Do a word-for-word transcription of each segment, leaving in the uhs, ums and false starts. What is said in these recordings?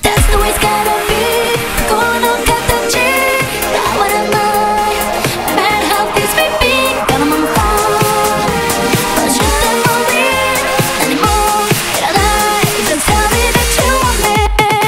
That's the way it's gotta be. Going on 같은지 나와 나 No matter how things may be, got 'em on fire. But you don't believe anymore. 일어나, just tell me that you want me.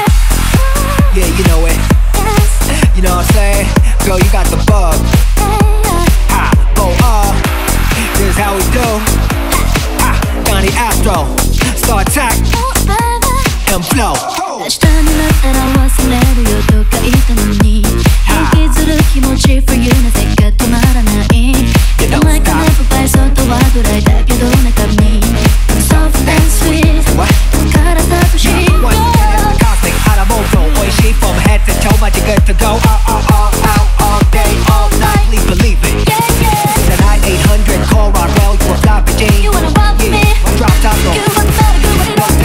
Yeah, you know it. You know what I'm saying? Girl, you got the bug. Ha, go up. This is how we do. Ha, Donnie Astro. Star Attack. And flow. 明日になったら忘れるよとか言ったのに引きずる気持ち for you なぜか止まらないお前かね不敗外はぐらいだけど中身 Soft and sweet 体としよう Once again it's the cosmic 腹もとおいしい from head to toe マジ good to go All, all, all, out, all day, all night Please believe it Yeah, yeah Tonight eight hundred core on rail You a floppy jean You wanna walk with me Drop top low You want better, good with it all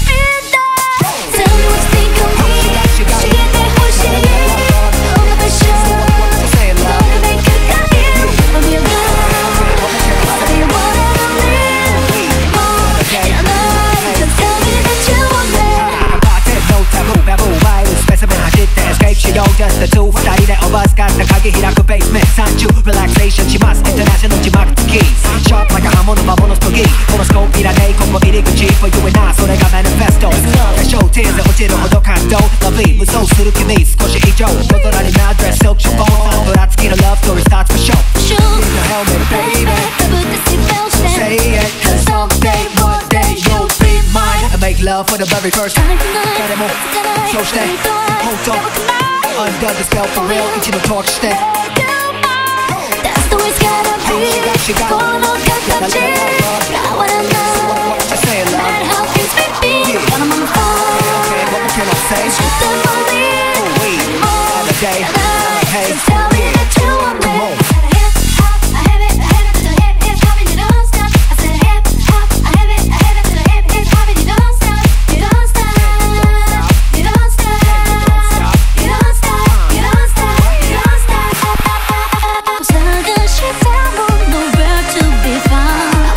Tell me what you think of me 시계 때 호시 너무 passion 너무 내 끝까지 I'll be around I'll be whatever I need 일어나 Just tell me that you want me party no taboo babu 와이드 specimen 하실 때 escape 시도 just the two 二人でおバス가득하게開く basement 三中 relaxationします international 字幕付き sharp like a刃物魔物すぎこのスコープいらねえここ入り口 for you and I それが manifesto ショーティーズ落ちるほど感動 Lovely 無双する君少し以上夜空にな dress silk chiffon ぶらつきの love story starts for show Shoot In the helmet baby かぶってシートベルトして Say it cause someday one day you'll be mine I make love for the very first time 誰もそうして本当 Under the spell for real 一度トークして That's the way it's gotta be この形変わらない Just say it No loud matter how things may be Got 'em on the phone Okay, what can I say? You don't believe Oh wait, another day Hey, just tell me that you want me come on Hip hop, I have it, I have it to the hip hip hop and you don't stop I said hip hop, I have it, I have it to the hip hip hop and you don't stop You don't stop You don't stop You don't stop You don't stop You don't stop 작은 시선은 nowhere to be found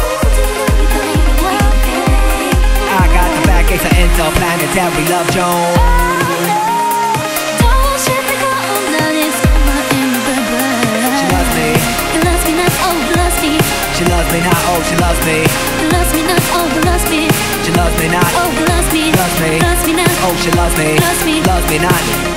I got the back gates of interplanetary love zone Don't shit the go on it's my She loves me You loves me not, oh you loves me She loves me not, oh she loves me You loves me not, oh you loves me She loves me not, Oh you loves me loves me Loves me not, oh she loves me Loves me. Loves me not